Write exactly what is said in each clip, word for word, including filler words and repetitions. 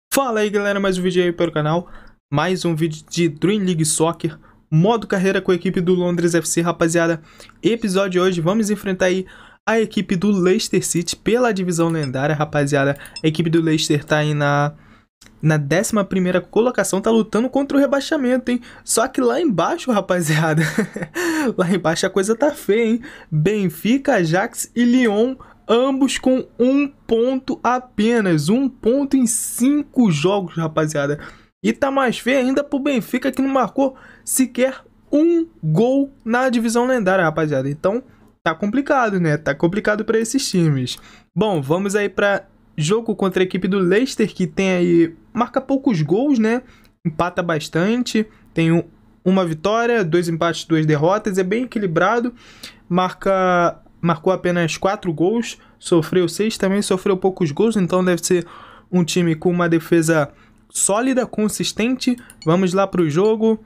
Fala aí galera, mais um vídeo aí para o canal, mais um vídeo de Dream League Soccer, modo carreira com a equipe do Londres F C, rapaziada. Episódio de hoje, vamos enfrentar aí a equipe do Leicester City pela divisão lendária, rapaziada. A equipe do Leicester tá aí na, na décima primeira colocação, tá lutando contra o rebaixamento, hein. Só que lá embaixo, rapaziada, lá embaixo a coisa tá feia, hein. Benfica, Ajax e Lyon, ambos com um ponto apenas. Um ponto em cinco jogos, rapaziada. E tá mais feio ainda pro Benfica, que não marcou sequer um gol na divisão lendária, rapaziada. Então, tá complicado, né? Tá complicado para esses times. Bom, vamos aí para jogo contra a equipe do Leicester, que tem aí... marca poucos gols, né? Empata bastante. Tem um, uma vitória, dois empates, duas derrotas. É bem equilibrado. Marca... Marcou apenas quatro gols, sofreu seis, também sofreu poucos gols, então deve ser um time com uma defesa sólida, consistente. Vamos lá para o jogo.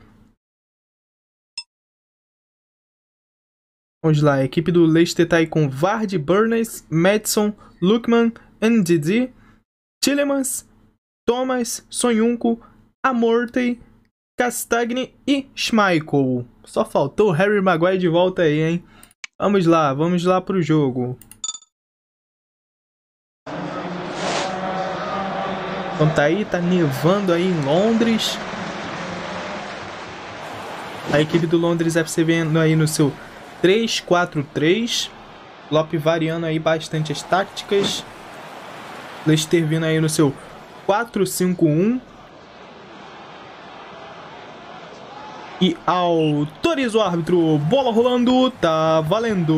Vamos lá, a equipe do Leicester está aí com Vardy, Burnes, Maddison, Lookman, N D D, Tielemans, Thomas, Soyuncu, Amortey, Castagni e Schmeichel. Só faltou o Harry Maguire de volta aí, hein? Vamos lá, vamos lá pro jogo. Então tá aí, tá nevando aí em Londres. A equipe do Londres F C vendo aí no seu três quatro três. Klopp variando aí bastante as táticas. Leicester vindo aí no seu quatro cinco um. E autoriza o árbitro, bola rolando, tá valendo.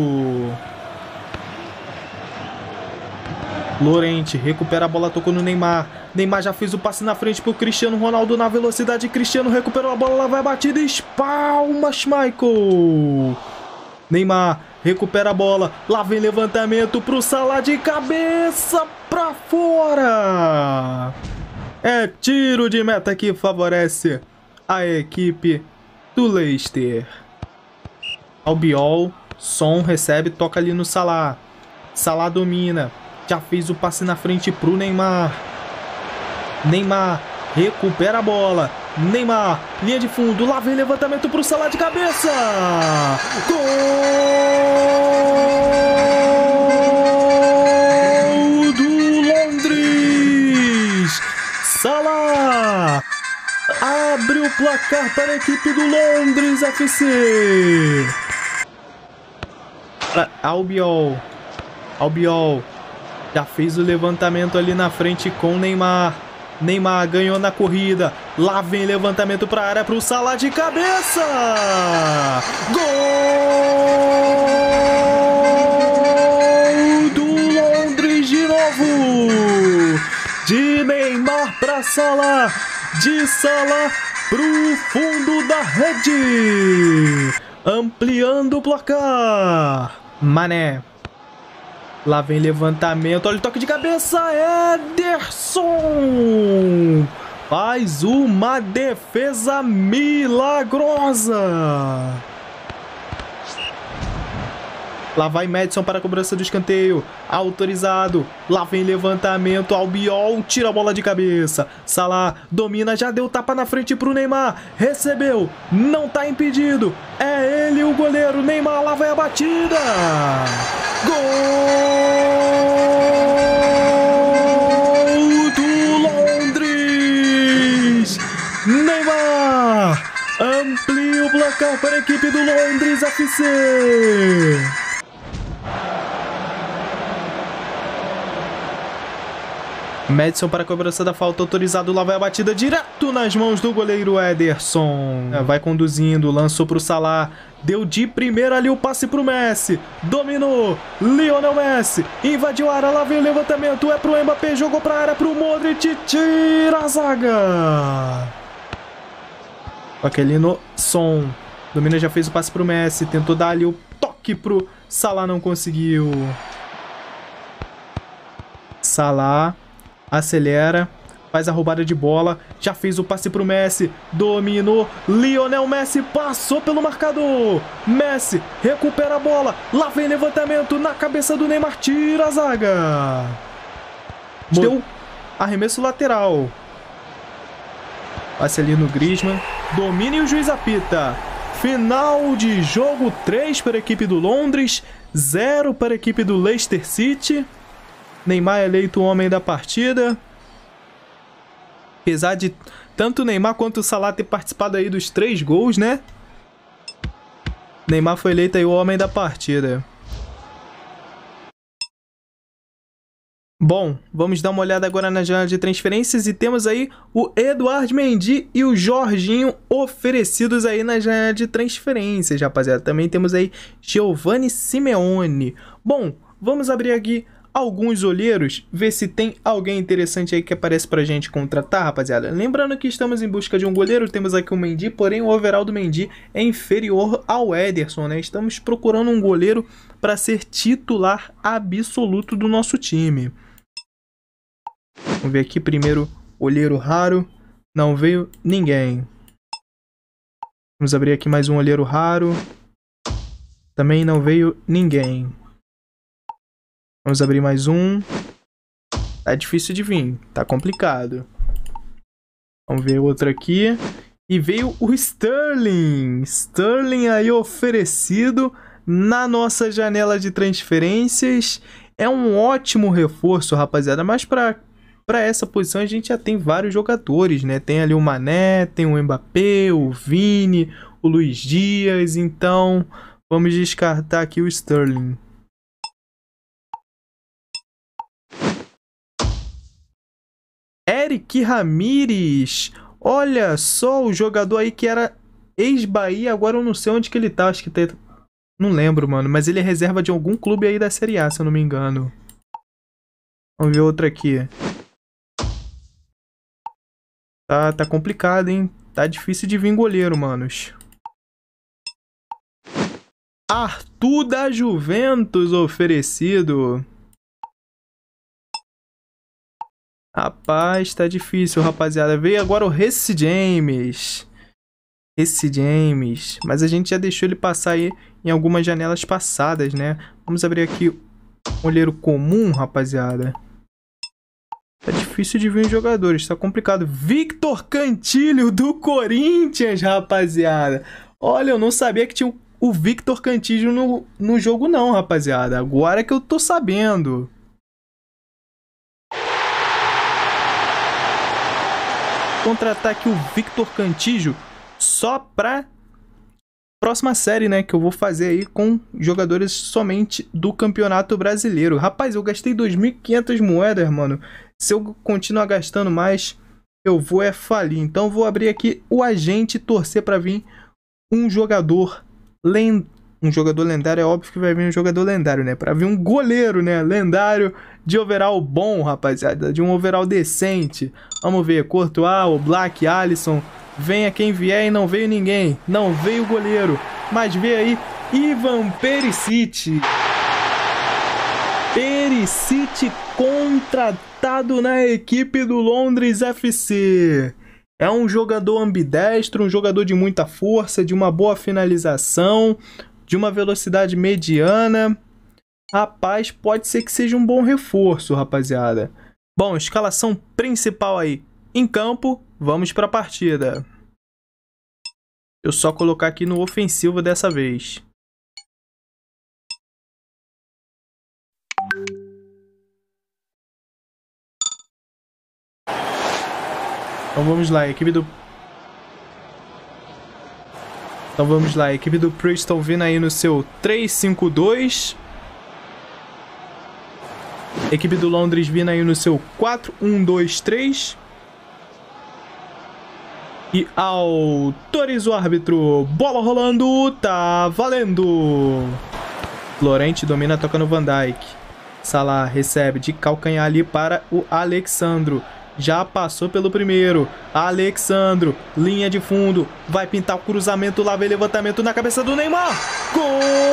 Llorente recupera a bola, tocou no Neymar. Neymar já fez o passe na frente pro Cristiano Ronaldo na velocidade. Cristiano recuperou a bola, lá vai a batida, espalma Schmeichel. Neymar recupera a bola, lá vem levantamento pro Salah de cabeça pra fora. É tiro de meta que favorece a equipe do Leicester. Albiol, Son recebe, toca ali no Salah. Salah domina, já fez o passe na frente pro Neymar. Neymar recupera a bola. Neymar, linha de fundo, lá vem levantamento pro Salah de cabeça. Gol do Londres. Salah abre o placar para a equipe do Londres F C. Albiol. Albiol já fez o levantamento ali na frente com Neymar. Neymar ganhou na corrida. Lá vem levantamento para a área para o Salah de cabeça. Gol do Londres de novo. De Neymar para Salah. De Salah pro fundo da rede, ampliando o placar. Mané, lá vem levantamento, olha o toque de cabeça, Ederson faz uma defesa milagrosa. Lá vai Maddison para a cobrança do escanteio. Autorizado. Lá vem levantamento. Albiol tira a bola de cabeça. Salah domina. Já deu tapa na frente para o Neymar. Recebeu. Não está impedido. É ele o goleiro. Neymar, lá vai a batida. Gol do Londres. Neymar amplia o placar para a equipe do Londres F C. Maddison para a cobrança da falta, autorizado, lá vai a batida direto nas mãos do goleiro Ederson. Vai conduzindo, lançou para o Salah, deu de primeira ali o passe para o Messi, dominou, Lionel Messi, invadiu a área, lá vem o levantamento, é para o Mbappé, jogou para a área para o Modric, tira a zaga. Aquelino, Son, domina, já fez o passe para o Messi, tentou dar ali o toque para o Salah, não conseguiu. Salah acelera, faz a roubada de bola, já fez o passe para o Messi, dominou, Lionel Messi passou pelo marcador, Messi recupera a bola, lá vem levantamento na cabeça do Neymar, tira a zaga. Deu arremesso lateral. Passe ali no Griezmann. Domina e o juiz apita. Final de jogo, três para a equipe do Londres, zero para a equipe do Leicester City. Neymar eleito o homem da partida. Apesar de tanto o Neymar quanto o Salah ter participado aí dos três gols, né? Neymar foi eleito aí o homem da partida. Bom, vamos dar uma olhada agora na janela de transferências e temos aí o Edouard Mendy e o Jorginho oferecidos aí na janela de transferências, rapaziada. Também temos aí Giovanni Simeone. Bom, vamos abrir aqui alguns olheiros, ver se tem alguém interessante aí que aparece pra gente contratar, rapaziada. Lembrando que estamos em busca de um goleiro, temos aqui o Mendy, porém o overall do Mendy é inferior ao Ederson, né? Estamos procurando um goleiro para ser titular absoluto do nosso time. Vamos ver aqui primeiro, olheiro raro, não veio ninguém. Vamos abrir aqui mais um olheiro raro, também não veio ninguém. Vamos abrir mais um. Tá difícil de vir, tá complicado. Vamos ver outro aqui. E veio o Sterling. Sterling aí oferecido na nossa janela de transferências. É um ótimo reforço, rapaziada. Mas para para essa posição a gente já tem vários jogadores, né? Tem ali o Mané, tem o Mbappé, o Vini, o Luiz Dias. Então vamos descartar aqui o Sterling. Eric Ramírez, olha só o jogador aí que era ex-Bahia, agora eu não sei onde que ele tá, acho que tá, não lembro, mano, mas ele é reserva de algum clube aí da Série A, se eu não me engano. Vamos ver outro aqui. Tá, tá complicado, hein, tá difícil de vir goleiro, manos. Arthur da Juventus oferecido. Rapaz, tá difícil, rapaziada. Veio agora o Reece James. Reece James. Mas a gente já deixou ele passar aí em algumas janelas passadas, né? Vamos abrir aqui um olheiro comum, rapaziada. Tá difícil de vir os jogadores, tá complicado. Victor Cantilho do Corinthians, rapaziada. Olha, eu não sabia que tinha o Victor Cantilho no, no jogo não, rapaziada. Agora que eu tô sabendo. Contratar aqui o Victor Cantillo só pra próxima série, né, que eu vou fazer aí com jogadores somente do Campeonato Brasileiro. Rapaz, eu gastei dois mil e quinhentas moedas, mano. Se eu continuar gastando mais, eu vou é falir. Então vou abrir aqui o agente e torcer pra vir um jogador lendário. Um jogador lendário, é óbvio que vai vir um jogador lendário, né? Pra vir um goleiro, né? Lendário de overall bom, rapaziada. De um overall decente. Vamos ver. Courtois, o Black, Alisson. Venha quem vier e não veio ninguém. Não veio o goleiro. Mas veio aí Ivan Perisic. Perisic contratado na equipe do Londres F C. É um jogador ambidestro, um jogador de muita força, de uma boa finalização, de uma velocidade mediana. Rapaz, pode ser que seja um bom reforço, rapaziada. Bom, escalação principal aí em campo. Vamos para a partida. Eu só colocar aqui no ofensivo dessa vez. Então vamos lá, equipe do... Então vamos lá, a equipe do Preston vindo aí no seu três cinco dois. Equipe do Londres vindo aí no seu quatro um dois três. E autoriza o árbitro. Bola rolando, tá valendo. Llorente domina, toca no Van Dijk. Salah recebe de calcanhar ali para o Alexandro. Já passou pelo primeiro. Alexandro, linha de fundo. Vai pintar o cruzamento lá, vem levantamento na cabeça do Neymar. Gol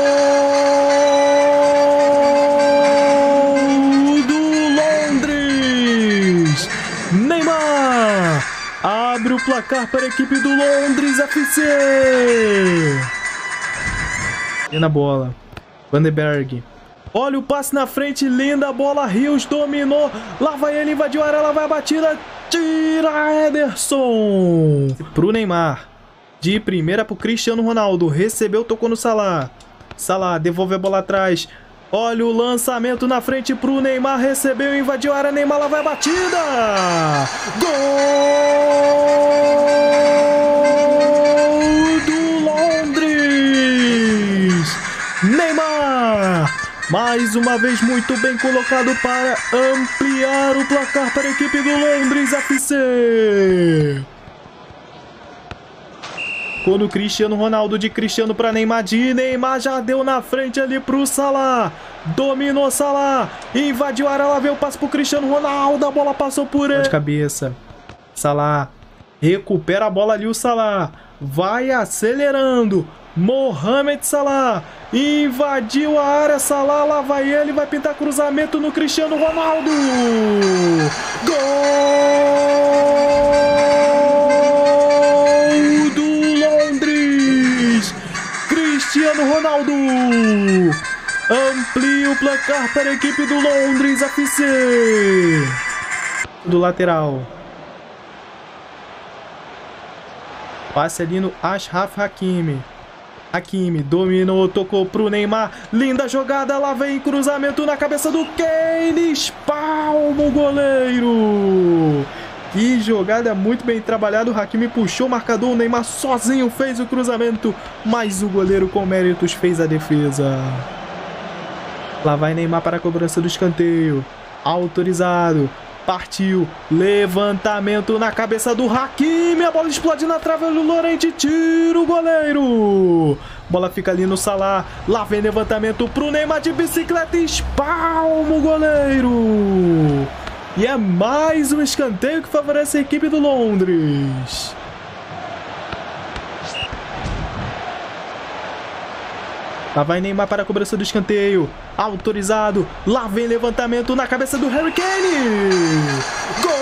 do Londres. Neymar abre o placar para a equipe do Londres F C. E na bola, Vandenberg. Olha o passe na frente, linda bola, Rios dominou, lá vai ele, invadiu a área, lá vai a batida, Tira Ederson! Pro Neymar. De primeira pro Cristiano Ronaldo. Recebeu, tocou no Salah. Salah devolve a bola atrás. Olha o lançamento na frente pro Neymar. Recebeu, invadiu a área. Neymar, lá vai a batida! Gol do Londres! Neymar! Mais uma vez muito bem colocado para ampliar o placar para a equipe do Londres F C. Quando o Cristiano Ronaldo, de Cristiano para Neymar, de Neymar já deu na frente ali pro Salah. Dominou Salah, invadiu a área, lá veio o passe pro Cristiano Ronaldo, a bola passou por ele. De cabeça, Salah recupera a bola ali, o Salah vai acelerando. Mohamed Salah invadiu a área, Salah, lá vai ele, vai pintar cruzamento no Cristiano Ronaldo. Gol do Londres! Cristiano Ronaldo amplia o placar para a equipe do Londres F C. Do lateral. Passe ali no Achraf Hakimi. Hakimi dominou, tocou pro Neymar. Linda jogada, lá vem cruzamento na cabeça do Kane. Espalma o goleiro. Que jogada muito bem trabalhada. O Hakimi puxou o marcador. O Neymar sozinho fez o cruzamento. Mas o goleiro com méritos fez a defesa. Lá vai Neymar para a cobrança do escanteio. Autorizado. Partiu, levantamento na cabeça do Hakimi, a bola explode na trave do Llorente, tira o goleiro. Bola fica ali no Salah, lá vem levantamento pro Neymar de bicicleta, espalma o goleiro. E é mais um escanteio que favorece a equipe do Londres. Lá vai Neymar para a cobrança do escanteio. Autorizado. Lá vem levantamento na cabeça do Harry Kane. Gol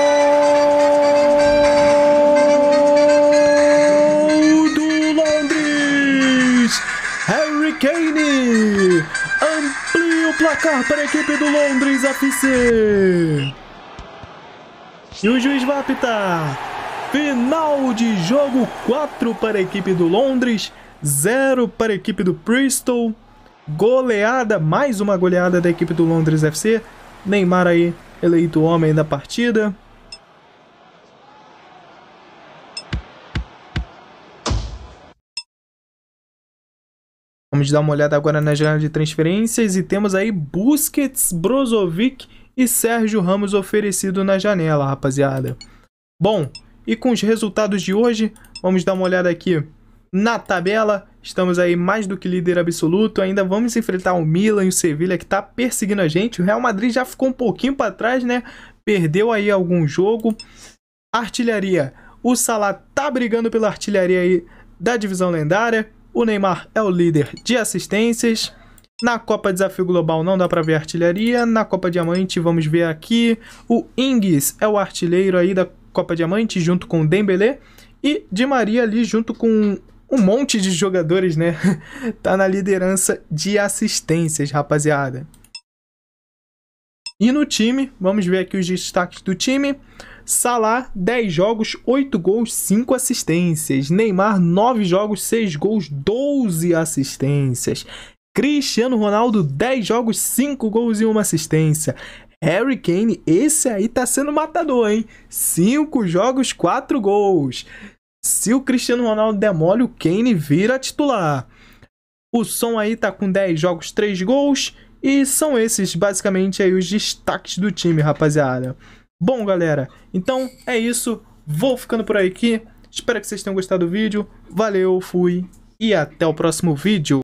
do Londres. Harry Kane amplia o placar para a equipe do Londres F C. E o juiz vai apitar. Final de jogo, quatro para a equipe do Londres, zero para a equipe do Bristol. Goleada, mais uma goleada da equipe do Londres F C. Neymar aí, eleito homem da partida. Vamos dar uma olhada agora na janela de transferências e temos aí Busquets, Brozovic e Sérgio Ramos oferecido na janela, rapaziada. Bom, e com os resultados de hoje, vamos dar uma olhada aqui na tabela. Estamos aí mais do que líder absoluto. Ainda vamos enfrentar o Milan e o Sevilha, que está perseguindo a gente. O Real Madrid já ficou um pouquinho para trás, né? Perdeu aí algum jogo. Artilharia. O Salah tá brigando pela artilharia aí da divisão lendária. O Neymar é o líder de assistências. Na Copa Desafio Global não dá para ver artilharia. Na Copa Diamante vamos ver aqui. O Ings é o artilheiro aí da Copa Diamante, junto com o Dembélé. E Di Maria ali junto com um monte de jogadores, né? Tá na liderança de assistências, rapaziada. E no time, vamos ver aqui os destaques do time. Salah, dez jogos, oito gols, cinco assistências. Neymar, nove jogos, seis gols, doze assistências. Cristiano Ronaldo, dez jogos, cinco gols e uma assistência. Harry Kane, esse aí tá sendo matador, hein? cinco jogos, quatro gols. Se o Cristiano Ronaldo demole, o Kane vira titular. O Son aí tá com dez jogos, três gols. E são esses basicamente aí os destaques do time, rapaziada. Bom, galera, então é isso. Vou ficando por aqui. Espero que vocês tenham gostado do vídeo. Valeu, fui e até o próximo vídeo.